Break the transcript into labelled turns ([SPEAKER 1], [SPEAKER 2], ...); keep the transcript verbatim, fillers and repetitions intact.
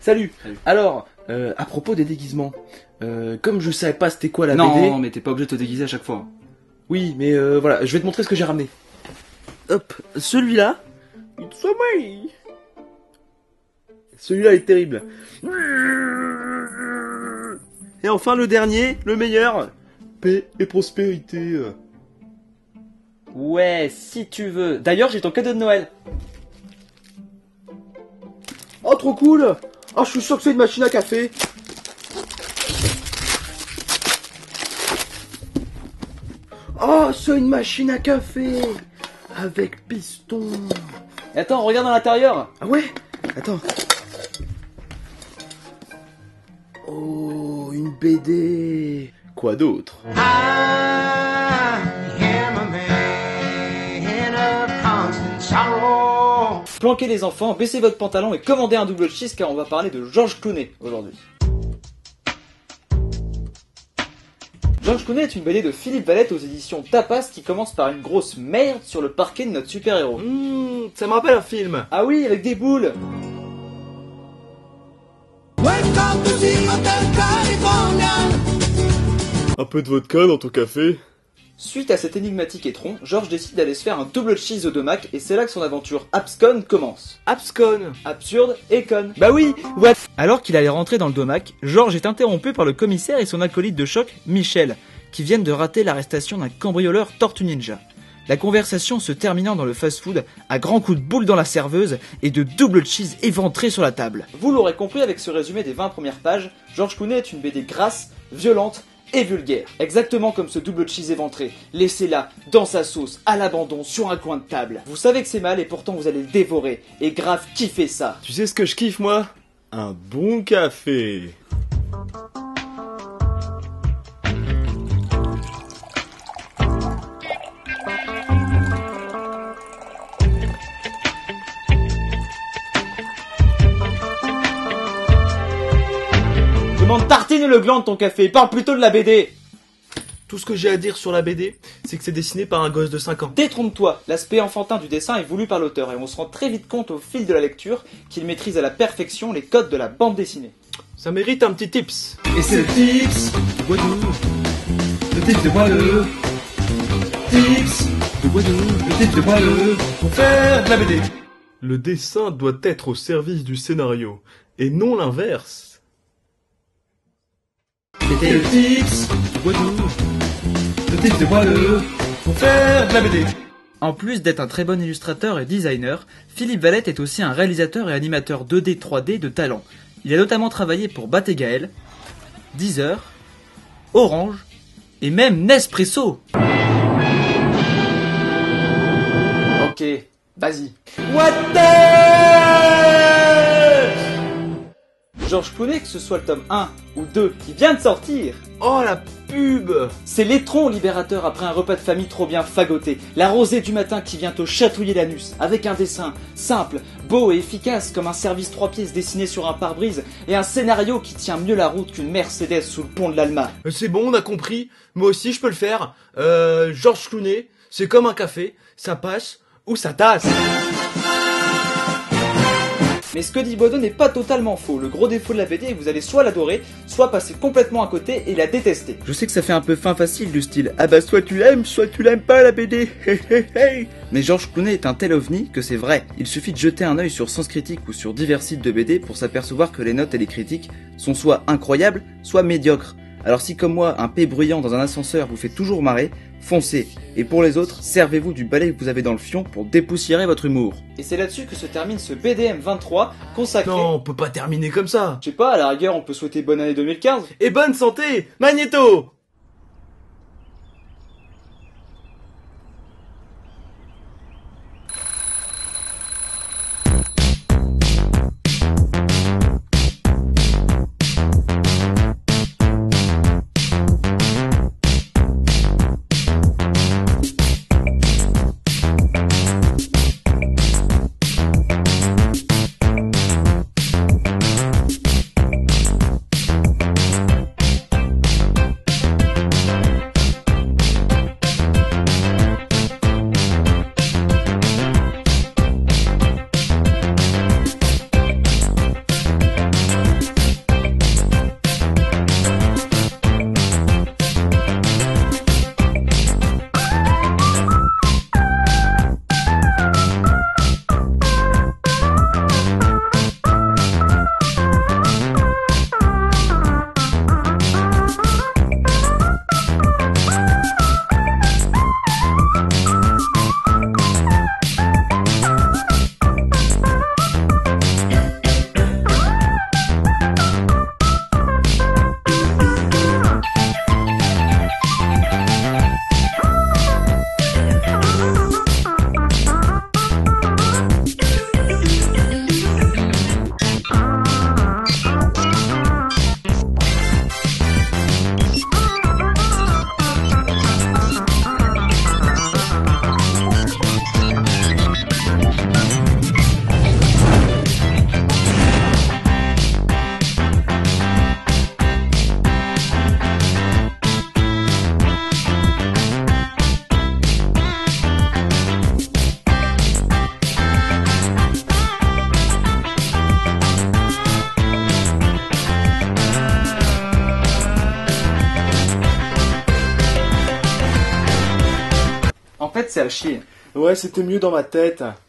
[SPEAKER 1] Salut.
[SPEAKER 2] Salut.
[SPEAKER 1] Alors, euh, à propos des déguisements, euh, comme je savais pas c'était quoi la
[SPEAKER 2] non,
[SPEAKER 1] B D...
[SPEAKER 2] Non, mais t'es pas obligé de te déguiser à chaque fois.
[SPEAKER 1] Oui, mais euh, voilà, je vais te montrer ce que j'ai ramené. Hop, celui-là... It's so me. Celui-là est terrible. Et enfin le dernier, le meilleur, paix et prospérité.
[SPEAKER 2] Ouais, si tu veux. D'ailleurs, j'ai ton cadeau de Noël.
[SPEAKER 1] Oh, trop cool. Oh, je suis sûr que c'est une machine à café. Oh, c'est une machine à café avec piston.
[SPEAKER 2] Et attends, regarde dans l'intérieur.
[SPEAKER 1] Ah ouais? Attends. Oh, une B D. Quoi d'autre?
[SPEAKER 2] Planquez les enfants, baissez votre pantalon et commandez un double cheese car on va parler de George Clooney aujourd'hui. George Clooney est une B D de Philippe Valette aux éditions Tapas qui commence par une grosse merde sur le parquet de notre super-héros.
[SPEAKER 1] Mmh, ça me rappelle un film.
[SPEAKER 2] Ah oui, avec des boules.
[SPEAKER 1] Un peu de vodka dans ton café.
[SPEAKER 2] Suite à cet énigmatique étron, George décide d'aller se faire un double cheese au Domac et c'est là que son aventure abscon commence.
[SPEAKER 1] Abscon.
[SPEAKER 2] Absurde et con.
[SPEAKER 1] Bah oui, what?
[SPEAKER 2] Alors qu'il allait rentrer dans le Domac, George est interrompu par le commissaire et son acolyte de choc, Michel, qui viennent de rater l'arrestation d'un cambrioleur Tortue Ninja. La conversation se terminant dans le fast-food à grands coups de boule dans la serveuse et de double cheese éventrés sur la table. Vous l'aurez compris avec ce résumé des vingt premières pages, George Clooney est une B D grasse, violente et vulgaire. Exactement comme ce double cheese éventré, laissé là, dans sa sauce, à l'abandon, sur un coin de table. Vous savez que c'est mal et pourtant vous allez le dévorer. Et grave, kiffez ça.
[SPEAKER 1] Tu sais ce que je kiffe moi? Un bon café.
[SPEAKER 2] Demande tartine le gland de ton café, parle plutôt de la B D.
[SPEAKER 1] Tout ce que j'ai à dire sur la B D, c'est que c'est dessiné par un gosse de cinq ans.
[SPEAKER 2] Détrompe-toi, l'aspect enfantin du dessin est voulu par l'auteur et on se rend très vite compte au fil de la lecture qu'il maîtrise à la perfection les codes de la bande dessinée.
[SPEAKER 1] Ça mérite un petit tips.
[SPEAKER 2] Et c'est le tips de Boileau. Le tips de Boileau. Tips de Boileau. Le tips de Boileau pour faire de la B D.
[SPEAKER 1] Le dessin doit être au service du scénario, et non l'inverse.
[SPEAKER 2] C'était le tips de Boileau. Le tips de Boileau pour faire de la B D. En plus d'être un très bon illustrateur et designer, Philippe Valette est aussi un réalisateur et animateur deux D trois D de talent. Il a notamment travaillé pour Bat et Gaël, Deezer, Orange et même Nespresso. Ok, vas-y. What the... George Clooney, que ce soit le tome un ou deux qui vient de sortir.
[SPEAKER 1] Oh la pub!
[SPEAKER 2] C'est l'étron libérateur après un repas de famille trop bien fagoté. La rosée du matin qui vient te chatouiller l'anus. Avec un dessin simple, beau et efficace comme un service trois pièces dessiné sur un pare-brise. Et un scénario qui tient mieux la route qu'une Mercedes sous le pont de l'Alma.
[SPEAKER 1] C'est bon, on a compris. Moi aussi, je peux le faire. Euh, George Clooney, c'est comme un café. Ça passe ou ça tasse.
[SPEAKER 2] Mais ce que dit Boileau n'est pas totalement faux. Le gros défaut de la B D est que vous allez soit l'adorer, soit passer complètement à côté et la détester. Je sais que ça fait un peu fin facile du style « Ah bah soit tu l'aimes, soit tu l'aimes pas la B D !» Mais George Clooney est un tel ovni que c'est vrai. Il suffit de jeter un œil sur Sens Critique ou sur divers sites de B D pour s'apercevoir que les notes et les critiques sont soit incroyables, soit médiocres. Alors si comme moi, un P bruyant dans un ascenseur vous fait toujours marrer, foncez. Et pour les autres, servez-vous du balai que vous avez dans le fion pour dépoussiérer votre humour. Et c'est là-dessus que se termine ce B D M vingt-trois consacré...
[SPEAKER 1] Non, on peut pas terminer comme ça.
[SPEAKER 2] Je sais pas, à la rigueur on peut souhaiter bonne année deux mille quinze.
[SPEAKER 1] Et bonne santé, Magnéto!
[SPEAKER 2] En fait, c'est à chier.
[SPEAKER 1] Ouais, c'était mieux dans ma tête.